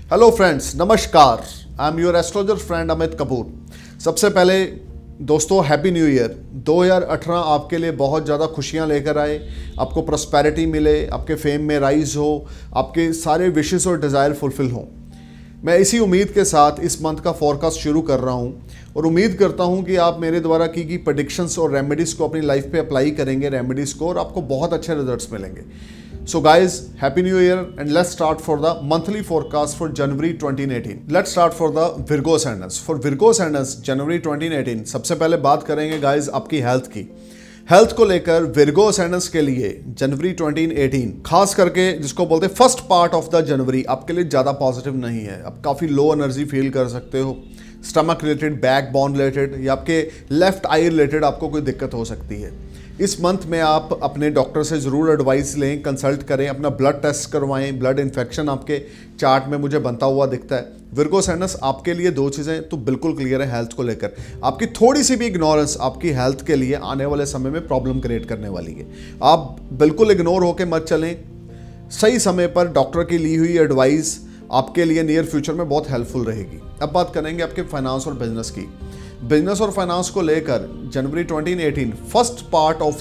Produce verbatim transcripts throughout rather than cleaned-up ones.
Hello friends, नमस्कार। I am your astrologer friend Amit Kapoor. सबसे पहले दोस्तों हैप्पी न्यू ईयर। दो हज़ार अठारह आपके लिए बहुत ज़्यादा खुशियां लेकर आए, आपको प्रॉस्पेरिटी मिले, आपके फेम में राइज हो, आपके सारे विशेस और डिज़ायर फुलफिल हों। मैं इसी उम्मीद के साथ इस मंथ का फॉरकास्ट शुरू कर रहा हूं और उम्मीद करता हूं कि आप मेरे द्वारा की गई प्रेडिक्शंस और रेमेडीज़ को अपनी लाइफ पे अप्लाई करेंगे रेमेडीज़ को और आपको बहुत अच्छे रिजल्ट्स मिलेंगे। So guys, happy new year and let's start for the monthly forecast for January twenty eighteen. Let's start for the Virgo ascendants. For Virgo ascendants January twenty eighteen, सबसे पहले बात करेंगे guys आपकी हेल्थ की। Health को लेकर Virgo ascendants के लिए जनवरी twenty eighteen खास करके जिसको बोलते हैं first part of the January आपके लिए ज़्यादा पॉजिटिव नहीं है। आप काफ़ी लो एनर्जी फील कर सकते हो। Stomach related, backbone related या आपके लेफ्ट आई रिलेटेड आपको कोई दिक्कत हो सकती है। इस मंथ में आप अपने डॉक्टर से ज़रूर एडवाइस लें, कंसल्ट करें, अपना ब्लड टेस्ट करवाएं। ब्लड इन्फेक्शन आपके चार्ट में मुझे बनता हुआ दिखता है। विर्गो अससेंडेंट आपके लिए दो चीज़ें तो बिल्कुल क्लियर है हेल्थ को लेकर। आपकी थोड़ी सी भी इग्नोरेंस आपकी हेल्थ के लिए आने वाले समय में प्रॉब्लम क्रिएट करने वाली है। आप बिल्कुल इग्नोर होकर मत चलें। सही समय पर डॉक्टर की ली हुई एडवाइस आपके लिए नियर फ्यूचर में बहुत हेल्पफुल रहेगी। अब बात करेंगे आपके फाइनेंस और बिजनेस की। बिजनेस और फाइनेंस को लेकर January twenty eighteen first part of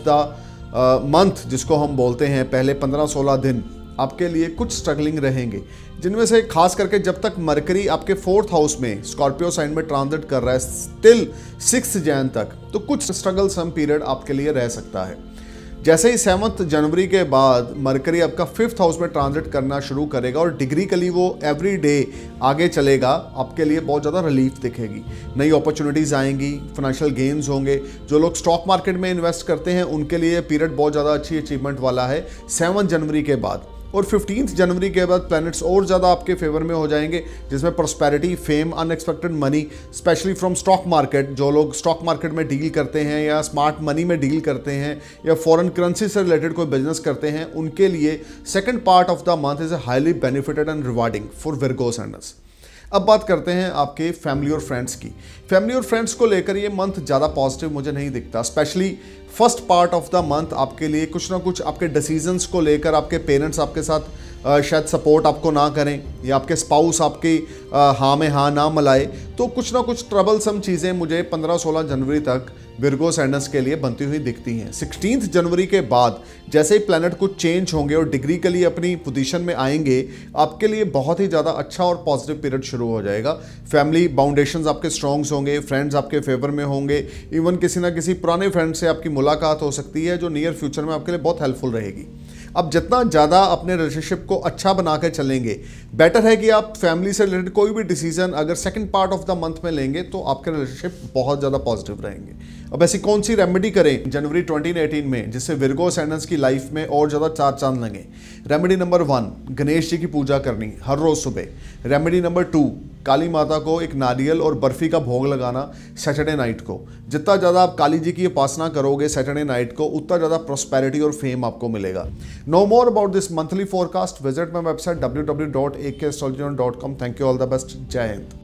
the month जिसको हम बोलते हैं पहले पंद्रह सोलह दिन आपके लिए कुछ स्ट्रगलिंग रहेंगे, जिनमें से खास करके जब तक मरकरी आपके फोर्थ हाउस में स्कॉर्पियो साइन में ट्रांजिट कर रहा है स्टिल सिक्स जैन तक, तो कुछ स्ट्रगल सम पीरियड आपके लिए रह सकता है। जैसे ही सेवन्थ जनवरी के बाद मरकरी आपका फिफ्थ हाउस में ट्रांजिट करना शुरू करेगा और डिग्रीकली वो एवरी डे आगे चलेगा, आपके लिए बहुत ज़्यादा रिलीफ दिखेगी। नई अपॉर्चुनिटीज़ आएंगी, फाइनेंशियल गेन्स होंगे। जो लोग स्टॉक मार्केट में इन्वेस्ट करते हैं उनके लिए पीरियड बहुत ज़्यादा अच्छी अचीवमेंट वाला है सेवन जनवरी के बाद। और फिफ्टींथ जनवरी के बाद प्लैनेट्स और ज़्यादा आपके फेवर में हो जाएंगे, जिसमें prosperity, fame, unexpected money specially from stock market. जो लोग स्टॉक मार्केट में डील करते हैं या स्मार्ट मनी में डील करते हैं या फॉरेन करेंसी से रिलेटेड कोई बिजनेस करते हैं, उनके लिए second part of the month is a highly benefited and rewarding for Virgo ascendants. अब बात करते हैं आपके फैमिली और फ्रेंड्स की। फैमिली और फ्रेंड्स को लेकर ये मंथ ज़्यादा पॉजिटिव मुझे नहीं दिखता। Specially first part of the month आपके लिए कुछ ना कुछ आपके डिसीजंस को लेकर आपके पेरेंट्स आपके साथ आ, शायद सपोर्ट आपको ना करें या आपके स्पाउस आपकी आ, हाँ में हाँ ना मिलाए, तो कुछ ना कुछ ट्रबलसम चीज़ें मुझे पंद्रह सोलह जनवरी तक विर्गो अससेंडेंट्स के लिए बनती हुई दिखती हैं। सिक्सटीन्थ जनवरी के बाद जैसे ही प्लैनेट कुछ चेंज होंगे और डिग्रीकली अपनी पोजीशन में आएंगे, आपके लिए बहुत ही ज़्यादा अच्छा और पॉजिटिव पीरियड शुरू हो जाएगा। फैमिली बाउंडेशंस आपके स्ट्रॉन्ग्स होंगे, फ्रेंड्स आपके फेवर में होंगे, इवन किसी ना किसी पुराने फ्रेंड से आपकी मुलाकात हो सकती है जो नियर फ्यूचर में आपके लिए बहुत हेल्पफुल रहेगी। अब जितना ज़्यादा अपने रिलेशनशिप को अच्छा बना कर चलेंगे, बेटर है कि आप फैमिली से रिलेटेड कोई भी डिसीजन अगर second part of the month में लेंगे तो आपके रिलेशनशिप बहुत ज़्यादा पॉजिटिव रहेंगे। अब ऐसी कौन सी रेमेडी करें जनवरी twenty eighteen में जिससे विर्गो अससेंडेंट्स की लाइफ में और ज़्यादा चार चांद लगे? Remedy number one, Ganesh ji की पूजा करनी हर रोज़ सुबह। रेमेडी नंबर टू, काली माता को एक नारियल और बर्फ़ी का भोग लगाना सैटरडे नाइट को। जितना ज़्यादा आप काली जी की उपासना करोगे सैटरडे नाइट को, उतना ज़्यादा प्रॉस्पेरिटी और फेम आपको मिलेगा। Know more about this monthly forecast, visit my website W W W dot A K astrology dot com. Thank you, all the best, जय हिंद।